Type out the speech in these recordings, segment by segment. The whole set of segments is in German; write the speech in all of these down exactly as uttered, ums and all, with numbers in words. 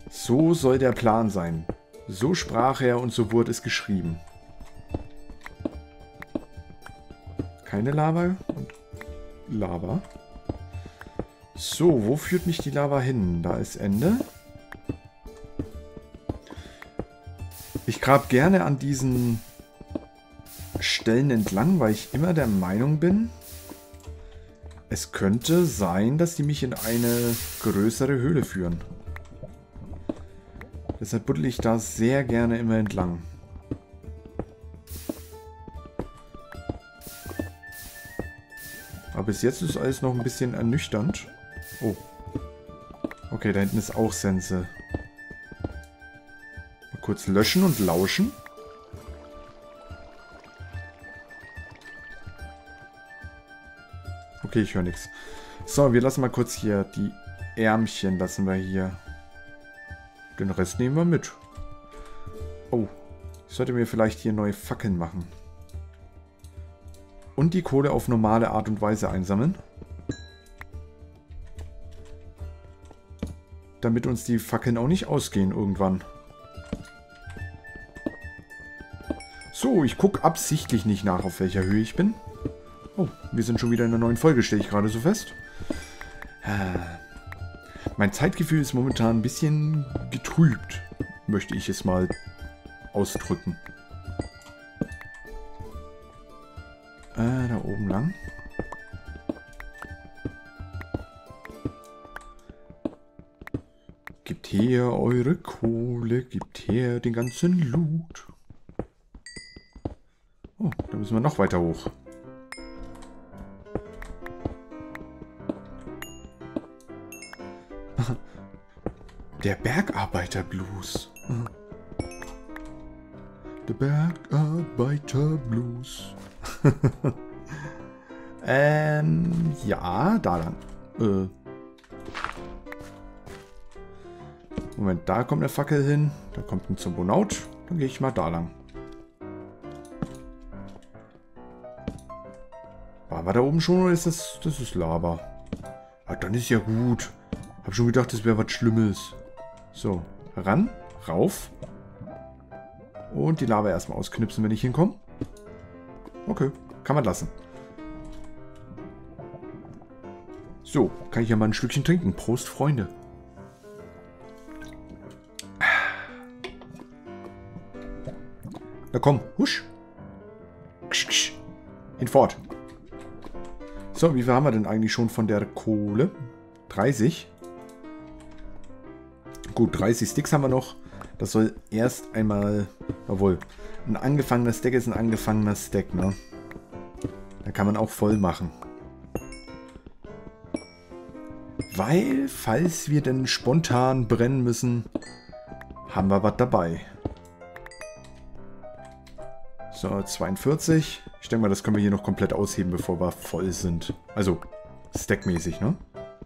So soll der Plan sein. So sprach er und so wurde es geschrieben. Keine Lava und Lava. So, wo führt mich die Lava hin? Da ist Ende. Ich grab gerne an diesen Stellen entlang, weil ich immer der Meinung bin, es könnte sein, dass die mich in eine größere Höhle führen. Deshalb buddel ich da sehr gerne immer entlang. Aber bis jetzt ist alles noch ein bisschen ernüchternd. Oh. Okay, da hinten ist auch Sense. Mal kurz löschen und lauschen. Okay, ich höre nichts. So, wir lassen mal kurz hier die Ärmchen lassen wir hier. Den Rest nehmen wir mit. Oh, ich sollte mir vielleicht hier neue Fackeln machen. Und die Kohle auf normale Art und Weise einsammeln. Damit uns die Fackeln auch nicht ausgehen irgendwann. So, ich gucke absichtlich nicht nach, auf welcher Höhe ich bin. Oh, wir sind schon wieder in einer neuen Folge, stelle ich gerade so fest. Mein Zeitgefühl ist momentan ein bisschen getrübt, möchte ich es mal ausdrücken. Äh, da oben lang. Gebt her eure Kohle, gebt her den ganzen Loot. Oh, da müssen wir noch weiter hoch. Der Bergarbeiter-Blues. Der Bergarbeiter-Blues. ähm, ja, da lang. Äh. Moment, da kommt eine Fackel hin. Da kommt ein Zombonaut. Dann gehe ich mal da lang. War wir da oben schon oder ist das... Das ist Lava. Ah, dann ist ja gut. Hab schon gedacht, das wäre was Schlimmes. So, ran, rauf. Und die Lava erstmal ausknipsen, wenn ich hinkomme. Okay, kann man lassen. So, kann ich ja mal ein Stückchen trinken. Prost, Freunde. Na komm, husch. Ksch, ksch. Hinfort. So, wie viel haben wir denn eigentlich schon von der Kohle? dreißig. Gut, dreißig Sticks haben wir noch. Das soll erst einmal... Jawohl. Ein angefangener Stack ist ein angefangener Stack, ne? Da kann man auch voll machen. Weil, falls wir denn spontan brennen müssen, haben wir was dabei. So, zweiundvierzig. Ich denke mal, das können wir hier noch komplett ausheben, bevor wir voll sind. Also, stackmäßig, ne?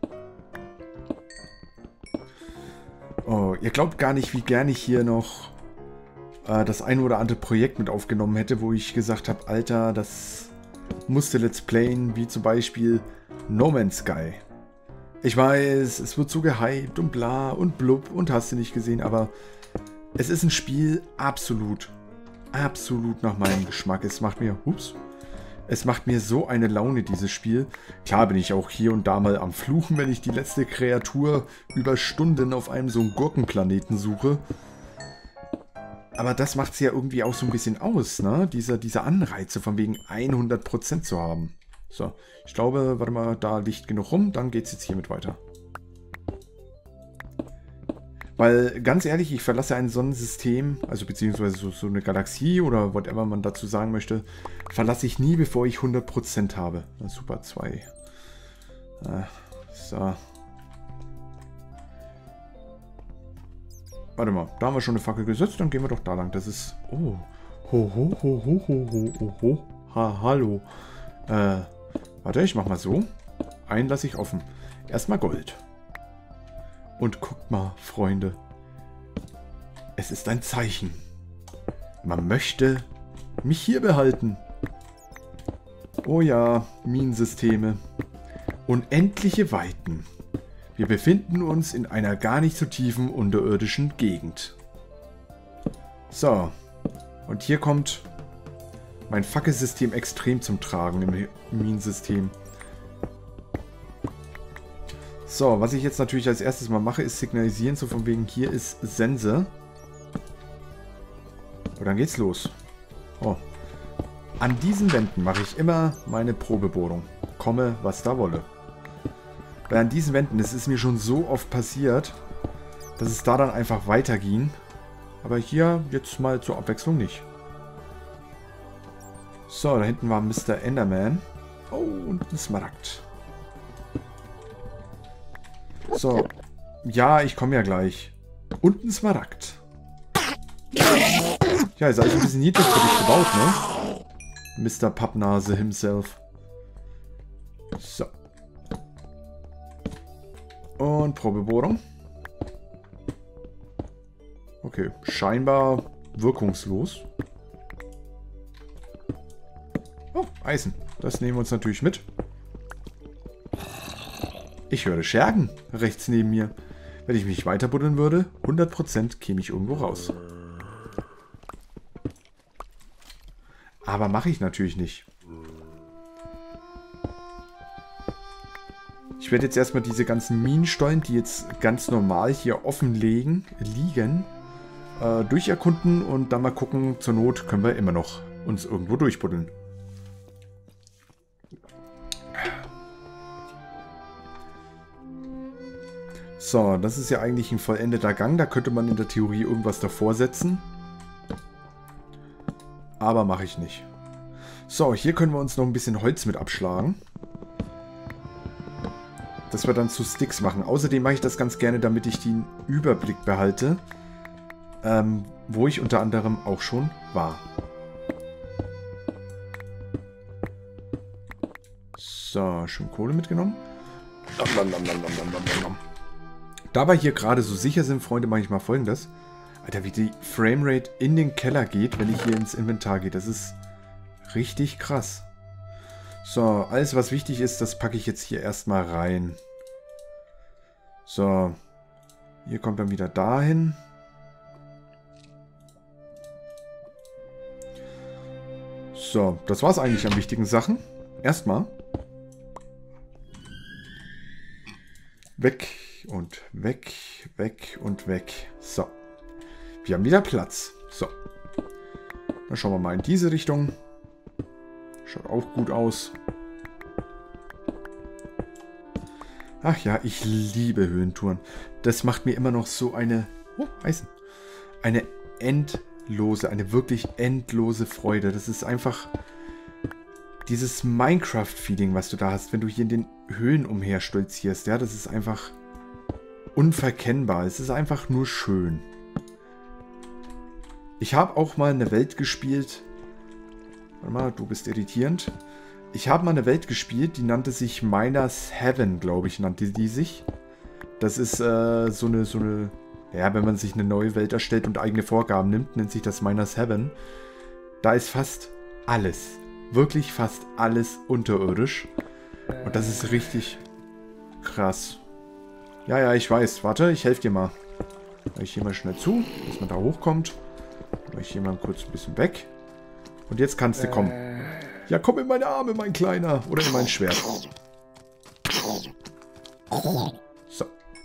Oh, ihr glaubt gar nicht, wie gern ich hier noch äh, das ein oder andere Projekt mit aufgenommen hätte, wo ich gesagt habe, Alter, das musste Let's Playen, wie zum Beispiel No Man's Sky. Ich weiß, es wird so gehypt und bla und blub und hast du nicht gesehen, aber es ist ein Spiel absolut, absolut nach meinem Geschmack. Es macht mir, ups, es macht mir so eine Laune, dieses Spiel. Klar bin ich auch hier und da mal am Fluchen, wenn ich die letzte Kreatur über Stunden auf einem so einen Gurkenplaneten suche. Aber das macht es ja irgendwie auch so ein bisschen aus, ne? Diese, diese Anreize von wegen hundert Prozent zu haben. So, ich glaube, warte mal, da liegt genug rum, dann geht es jetzt hiermit weiter. Weil, ganz ehrlich, ich verlasse ein Sonnensystem, also beziehungsweise so, so eine Galaxie oder whatever man dazu sagen möchte, verlasse ich nie, bevor ich hundert Prozent habe. Na, super, zwei. Ah, so. Warte mal, da haben wir schon eine Fackel gesetzt, dann gehen wir doch da lang. Das ist... Oh. Ho, ho, ho, ho, ho, ho, ho, ho. Ha, hallo. Äh, warte, ich mach mal so. Einen lasse ich offen. Erstmal Gold. Und guckt mal, Freunde. Es ist ein Zeichen. Man möchte mich hier behalten. Oh ja, Minensysteme. Unendliche Weiten. Wir befinden uns in einer gar nicht so tiefen unterirdischen Gegend. So. Und hier kommt mein Fackelsystem extrem zum Tragen im Minensystem. So, was ich jetzt natürlich als erstes mal mache, ist signalisieren, so von wegen, hier ist Sense. Und dann geht's los. Oh. An diesen Wänden mache ich immer meine Probebohrung. Komme, was da wolle. Weil an diesen Wänden, es ist mir schon so oft passiert, dass es da dann einfach weiterging. Aber hier jetzt mal zur Abwechslung nicht. So, da hinten war Mister Enderman. Oh, und ein Smaragd. So. Ja, ich komme ja gleich. Und ein Smaragd. Ja, ist also ein bisschen niedrig für dich gebaut, ne? Mister Pappnase himself. So. Und Probebohrung. Okay, scheinbar wirkungslos. Oh, Eisen. Das nehmen wir uns natürlich mit. Ich höre Schergen rechts neben mir. Wenn ich mich weiter buddeln würde, hundert Prozent käme ich irgendwo raus. Aber mache ich natürlich nicht. Ich werde jetzt erstmal diese ganzen Minenstollen, die jetzt ganz normal hier offen liegen, liegen äh, durcherkunden und dann mal gucken, zur Not können wir immer noch uns irgendwo durchbuddeln. So, das ist ja eigentlich ein vollendeter Gang. Da könnte man in der Theorie irgendwas davor setzen. Aber mache ich nicht. So, hier können wir uns noch ein bisschen Holz mit abschlagen. Das wir dann zu Sticks machen. Außerdem mache ich das ganz gerne, damit ich den Überblick behalte. Ähm, wo ich unter anderem auch schon war. So, schön Kohle mitgenommen. Da wir hier gerade so sicher sind, Freunde, mache ich mal Folgendes. Alter, wie die Framerate in den Keller geht, wenn ich hier ins Inventar gehe. Das ist richtig krass. So, alles was wichtig ist, das packe ich jetzt hier erstmal rein. So. Hier kommt dann wieder dahin. So, das war's eigentlich an wichtigen Sachen. Erstmal. Weg und weg, weg und weg. So. Wir haben wieder Platz. So. Dann schauen wir mal in diese Richtung. Schaut auch gut aus. Ach ja, ich liebe Höhentouren. Das macht mir immer noch so eine... Oh, Eisen. Eine endlose, eine wirklich endlose Freude. Das ist einfach dieses Minecraft-Feeling, was du da hast, wenn du hier in den Höhlen umherstolzierst. Ja, das ist einfach unverkennbar. Es ist einfach nur schön. Ich habe auch mal eine Welt gespielt... Warte mal, du bist irritierend. Ich habe mal eine Welt gespielt, die nannte sich Miners Heaven, glaube ich, nannte die sich. Das ist äh, so eine, so eine, ja, wenn man sich eine neue Welt erstellt und eigene Vorgaben nimmt, nennt sich das Miners Heaven. Da ist fast alles, wirklich fast alles unterirdisch. Und das ist richtig krass. Ja, ja, ich weiß. Warte, ich helfe dir mal. Mache ich hier mal schnell zu, dass man da hochkommt. Mache ich hier mal kurz ein bisschen weg. Und jetzt kannst du kommen. Ja, komm in meine Arme, mein Kleiner. Oder in mein Schwert. So.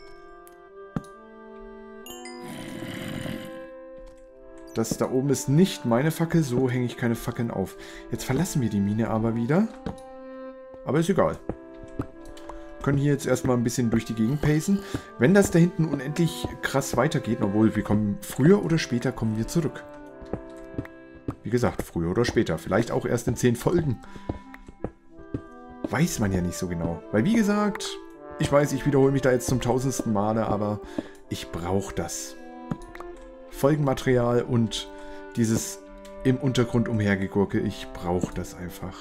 Das da oben ist nicht meine Fackel. So hänge ich keine Fackeln auf. Jetzt verlassen wir die Mine aber wieder. Aber ist egal. Können hier jetzt erstmal ein bisschen durch die Gegend pacen. Wenn das da hinten unendlich krass weitergeht, obwohl wir kommen früher oder später kommen wir zurück. Wie gesagt, früher oder später. Vielleicht auch erst in zehn Folgen. Weiß man ja nicht so genau. Weil wie gesagt, ich weiß, ich wiederhole mich da jetzt zum tausendsten Male, aber ich brauche das. Folgenmaterial und dieses im Untergrund umhergegurke, ich brauche das einfach.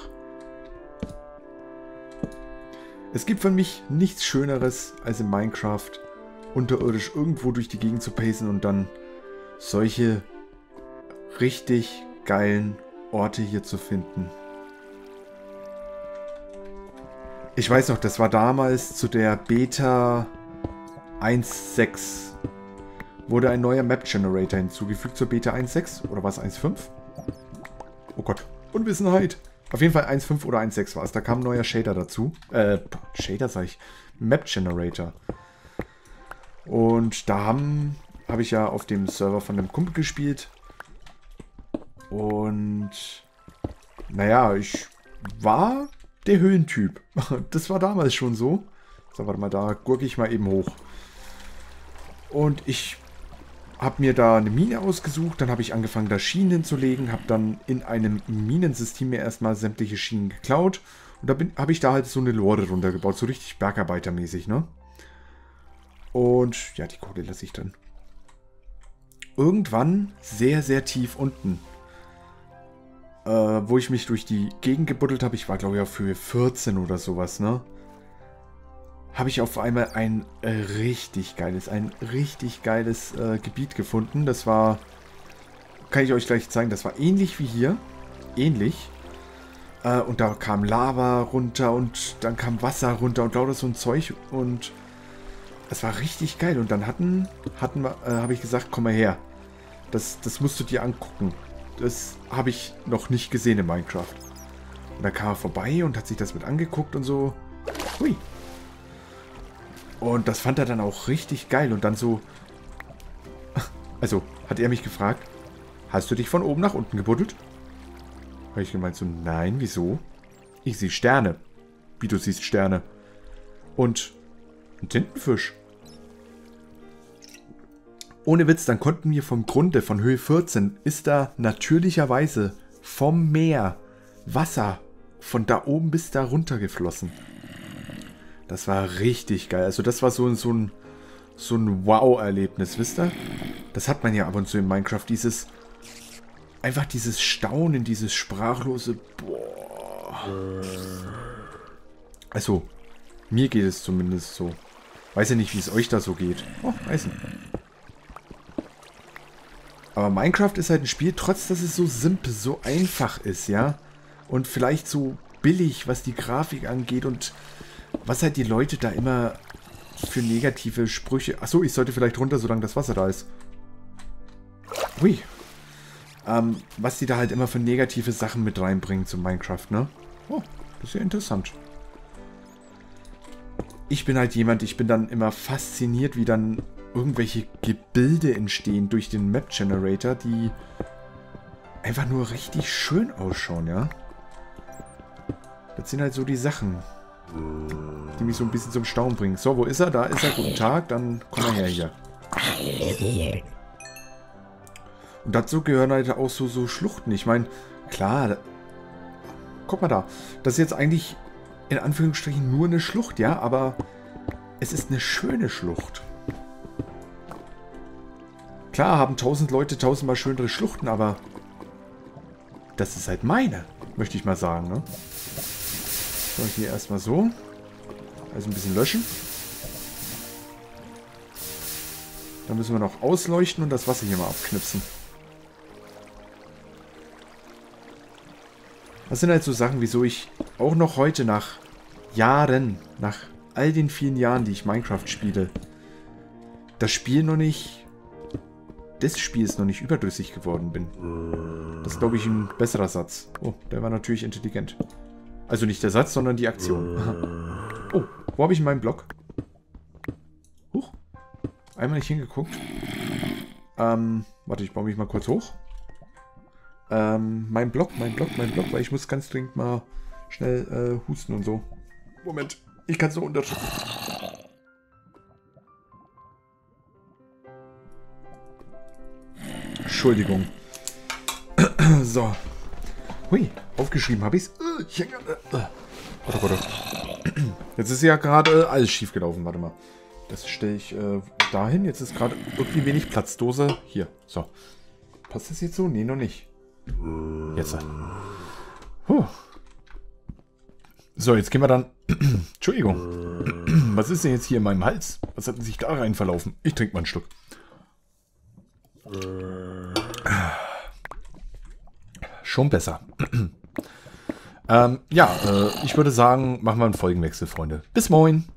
Es gibt für mich nichts Schöneres, als in Minecraft unterirdisch irgendwo durch die Gegend zu pacen und dann solche richtig geilen Orte hier zu finden. Ich weiß noch, das war damals zu der Beta eins Punkt sechs wurde ein neuer Map Generator hinzugefügt zur Beta eins Punkt sechs. Oder war es eins Punkt fünf? Oh Gott, Unwissenheit. Auf jeden Fall eins Punkt fünf oder eins Punkt sechs war es. Da kam ein neuer Shader dazu. Äh, Shader sag ich. Map Generator. Und da haben, habe ich ja auf dem Server von dem Kumpel gespielt. Und naja, ich war der Höhentyp. Das war damals schon so. So, warte mal, da gurke ich mal eben hoch. Und ich habe mir da eine Mine ausgesucht. Dann habe ich angefangen, da Schienen hinzulegen. Habe dann in einem Minensystem mir erstmal sämtliche Schienen geklaut. Und da habe ich da halt so eine Lore runtergebaut. So richtig bergarbeitermäßig, ne? Und ja, die Kohle lasse ich dann. Irgendwann sehr, sehr tief unten. Äh, wo ich mich durch die Gegend gebuddelt habe. Ich war, glaube ich, auf Höhe vierzehn oder sowas, ne? Habe ich auf einmal ein äh, richtig geiles, ein richtig geiles äh, Gebiet gefunden. Das war, kann ich euch gleich zeigen, das war ähnlich wie hier. Ähnlich. Äh, und da kam Lava runter und dann kam Wasser runter und lauter so ein Zeug. Und es war richtig geil. Und dann hatten, hatten wir, äh, habe ich gesagt, komm mal her. Das, das musst du dir angucken. Das habe ich noch nicht gesehen in Minecraft. Und da kam er vorbei und hat sich das mit angeguckt und so. Hui. Und das fand er dann auch richtig geil. Und dann so... Also, hat er mich gefragt, hast du dich von oben nach unten gebuddelt? Habe ich gemeint so, nein, wieso? Ich sehe Sterne. Wie, du siehst Sterne? Und ein Tintenfisch. Ohne Witz, dann konnten wir vom Grunde, von Höhe vierzehn, ist da natürlicherweise vom Meer Wasser von da oben bis da runter geflossen. Das war richtig geil. Also das war so, so ein, so ein Wow-Erlebnis, wisst ihr? Das hat man ja ab und zu in Minecraft. Dieses, einfach dieses Staunen, dieses sprachlose, boah. Also, mir geht es zumindest so. Weiß ja nicht, wie es euch da so geht. Oh, Eisen. Aber Minecraft ist halt ein Spiel, trotz dass es so simpel, so einfach ist, ja. Und vielleicht so billig, was die Grafik angeht und was halt die Leute da immer für negative Sprüche... Achso, ich sollte vielleicht runter, solange das Wasser da ist. Hui. Ähm, was die da halt immer für negative Sachen mit reinbringen zu Minecraft, ne? Oh, das ist ja interessant. Ich bin halt jemand, ich bin dann immer fasziniert, wie dann irgendwelche Gebilde entstehen durch den Map Generator, die einfach nur richtig schön ausschauen, ja? Das sind halt so die Sachen, die mich so ein bisschen zum Staunen bringen. So, wo ist er? Da ist er. Guten Tag. Dann komm mal her hier. Und dazu gehören halt auch so, so Schluchten. Ich meine, klar, guck mal da. Das ist jetzt eigentlich in Anführungsstrichen nur eine Schlucht, ja? Aber es ist eine schöne Schlucht. Klar haben tausend Leute tausendmal schönere Schluchten, aber das ist halt meine, möchte ich mal sagen, ne? So, hier erstmal so. Also ein bisschen löschen. Dann müssen wir noch ausleuchten und das Wasser hier mal abknipsen. Das sind halt so Sachen, wieso ich auch noch heute nach Jahren, nach all den vielen Jahren, die ich Minecraft spiele, das Spiel noch nicht... des Spiels noch nicht überdrüssig geworden bin. Das ist, glaube ich, ein besserer Satz. Oh, der war natürlich intelligent. Also nicht der Satz, sondern die Aktion. Oh, wo habe ich meinen Block? Huch. Einmal nicht hingeguckt. Ähm, warte, ich baue mich mal kurz hoch. Ähm, mein Block, mein Block, mein Block, weil ich muss ganz dringend mal schnell äh, husten und so. Moment, ich kann es nur unterdrücken. Entschuldigung. So. Hui, aufgeschrieben habe ich es. Warte, warte. Jetzt ist ja gerade alles schief gelaufen. Warte mal. Das stelle ich äh, dahin. Jetzt ist gerade irgendwie wenig Platzdose. Hier. So. Passt das jetzt so? Nee, noch nicht. Jetzt. Puh. So, jetzt gehen wir dann... Entschuldigung. Was ist denn jetzt hier in meinem Hals? Was hat denn sich da rein verlaufen? Ich trinke mal einen Schluck. Schon besser. ähm, ja, äh, ich würde sagen, machen wir einen Folgenwechsel, Freunde. Bis moin.